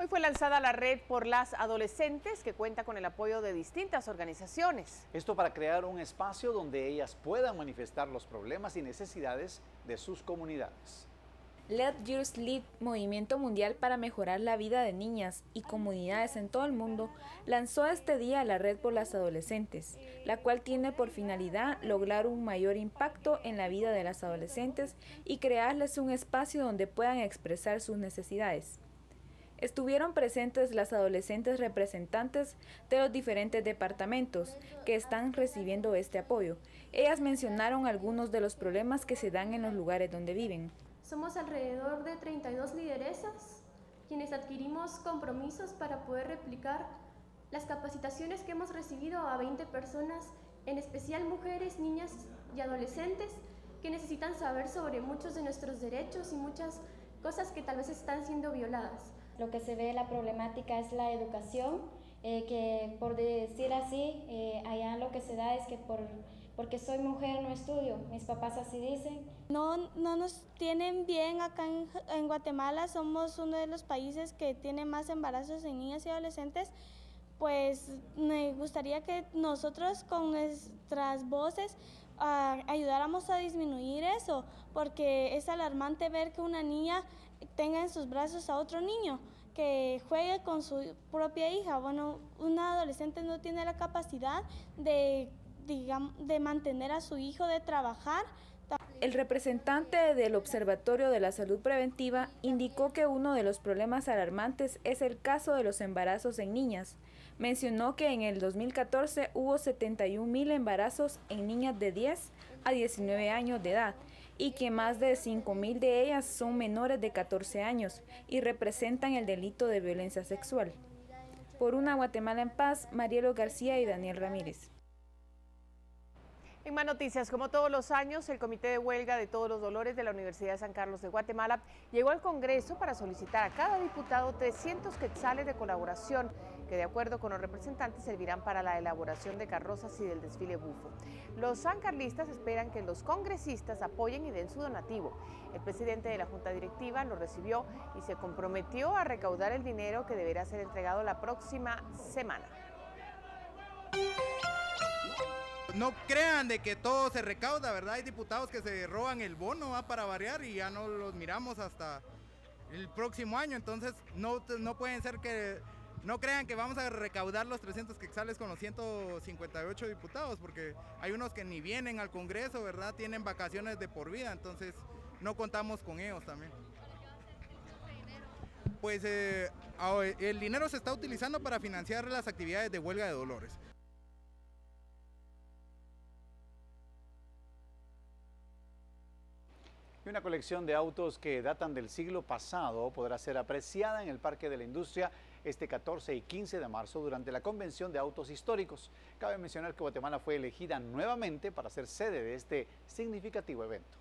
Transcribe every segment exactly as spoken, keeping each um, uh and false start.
Hoy fue lanzada la red por las adolescentes que cuenta con el apoyo de distintas organizaciones. Esto para crear un espacio donde ellas puedan manifestar los problemas y necesidades de sus comunidades. Let Yours Lead, movimiento mundial para mejorar la vida de niñas y comunidades en todo el mundo, lanzó este día la red por las adolescentes, la cual tiene por finalidad lograr un mayor impacto en la vida de las adolescentes y crearles un espacio donde puedan expresar sus necesidades. Estuvieron presentes las adolescentes representantes de los diferentes departamentos que están recibiendo este apoyo. Ellas mencionaron algunos de los problemas que se dan en los lugares donde viven. Somos alrededor de treinta y dos lideresas, quienes adquirimos compromisos para poder replicar las capacitaciones que hemos recibido a veinte personas, en especial mujeres, niñas y adolescentes, que necesitan saber sobre muchos de nuestros derechos y muchas cosas que tal vez están siendo violadas. Lo que se ve la problemática es la educación, eh, que por decir así, eh, allá lo que se da es que por... porque soy mujer no estudio, mis papás así dicen. No, no nos tienen bien acá en, en Guatemala, somos uno de los países que tiene más embarazos en niñas y adolescentes, pues me gustaría que nosotros con nuestras voces uh, ayudáramos a disminuir eso, porque es alarmante ver que una niña tenga en sus brazos a otro niño, que juegue con su propia hija. Bueno, una adolescente no tiene la capacidad de digamos, de mantener a su hijo, de trabajar. El representante del Observatorio de la Salud Preventiva indicó que uno de los problemas alarmantes es el caso de los embarazos en niñas. Mencionó que en el dos mil catorce hubo setenta y un mil embarazos en niñas de diez a diecinueve años de edad y que más de cinco mil de ellas son menores de catorce años y representan el delito de violencia sexual. Por una Guatemala en paz, Marielo García y Daniel Ramírez. En más noticias, como todos los años, el Comité de Huelga de Todos los Dolores de la Universidad de San Carlos de Guatemala llegó al Congreso para solicitar a cada diputado trescientos quetzales de colaboración que, de acuerdo con los representantes, servirán para la elaboración de carrozas y del desfile bufo. Los sancarlistas esperan que los congresistas apoyen y den su donativo. El presidente de la Junta Directiva lo recibió y se comprometió a recaudar el dinero que deberá ser entregado la próxima semana. No crean de que todo se recauda, ¿verdad? Hay diputados que se roban el bono, ¿va? Para variar, y ya no los miramos hasta el próximo año. Entonces no, no pueden ser que, no crean que vamos a recaudar los trescientos quetzales con los ciento cincuenta y ocho diputados, porque hay unos que ni vienen al Congreso, ¿verdad? Tienen vacaciones de por vida, entonces no contamos con ellos también. Pues eh, el dinero se está utilizando para financiar las actividades de huelga de Dolores. Y una colección de autos que datan del siglo pasado podrá ser apreciada en el Parque de la Industria este catorce y quince de marzo durante la Convención de Autos Históricos. Cabe mencionar que Guatemala fue elegida nuevamente para ser sede de este significativo evento.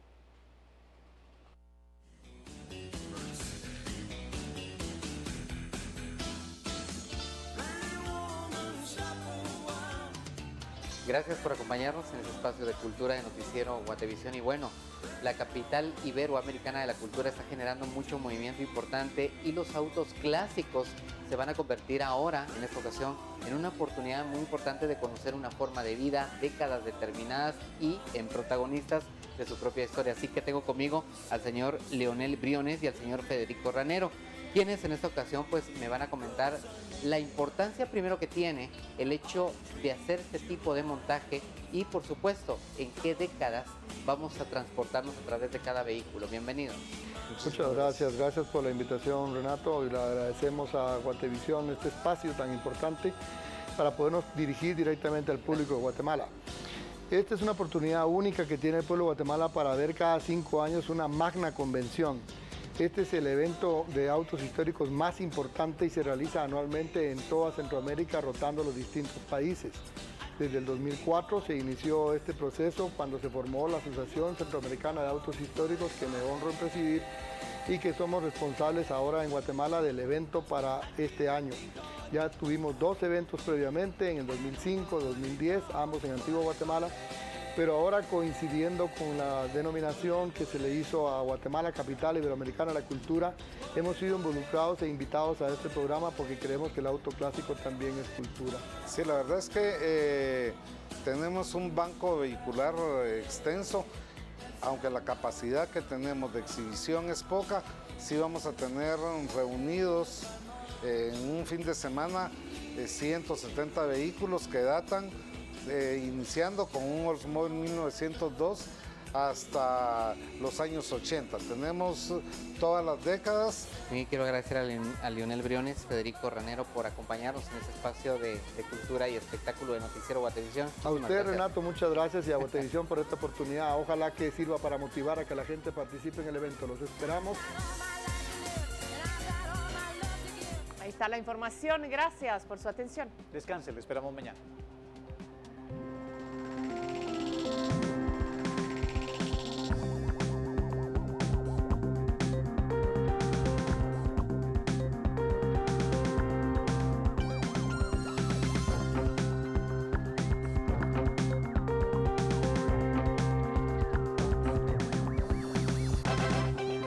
Gracias por acompañarnos en este espacio de cultura de Noticiero Guatevisión. Y bueno, la capital iberoamericana de la cultura está generando mucho movimiento importante y los autos clásicos se van a convertir ahora, en esta ocasión, en una oportunidad muy importante de conocer una forma de vida, décadas determinadas y en protagonistas de su propia historia. Así que tengo conmigo al señor Leonel Briones y al señor Federico Ranero, quienes en esta ocasión pues me van a comentar la importancia primero que tiene el hecho de hacer este tipo de montaje y por supuesto en qué décadas vamos a transportarnos a través de cada vehículo. Bienvenidos. Muchas gracias, gracias por la invitación, Renato, y le agradecemos a Guatevisión este espacio tan importante para podernos dirigir directamente al público de Guatemala. Esta es una oportunidad única que tiene el pueblo de Guatemala para ver cada cinco años una magna convención. Este es el evento de autos históricos más importante y se realiza anualmente en toda Centroamérica, rotando los distintos países. Desde el dos mil cuatro se inició este proceso cuando se formó la Asociación Centroamericana de Autos Históricos, que me honro en presidir, y que somos responsables ahora en Guatemala del evento para este año. Ya tuvimos dos eventos previamente, en el dos mil cinco, dos mil diez, ambos en Antigua Guatemala, pero ahora coincidiendo con la denominación que se le hizo a Guatemala, capital iberoamericana de la cultura, hemos sido involucrados e invitados a este programa porque creemos que el auto clásico también es cultura. Sí, la verdad es que eh, tenemos un banco vehicular extenso, aunque la capacidad que tenemos de exhibición es poca, sí vamos a tener reunidos eh, en un fin de semana eh, ciento setenta vehículos que datan Eh, iniciando con un Oldsmobile mil novecientos dos hasta los años ochenta. Tenemos todas las décadas. Y quiero agradecer a, Leon, a Lionel Briones, Federico Ranero por acompañarnos en este espacio de, de cultura y espectáculo de Noticiero Guatevisión. A usted, Renato, muchas gracias, y a Guatevisión por esta oportunidad. Ojalá que sirva para motivar a que la gente participe en el evento. Los esperamos. Ahí está la información. Gracias por su atención. Descanse, le esperamos mañana.